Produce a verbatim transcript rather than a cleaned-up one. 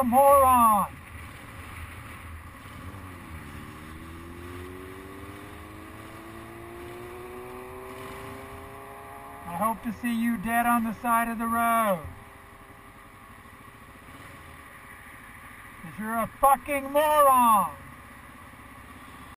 a moron. I hope to see you dead on the side of the road. Because you're a fucking moron.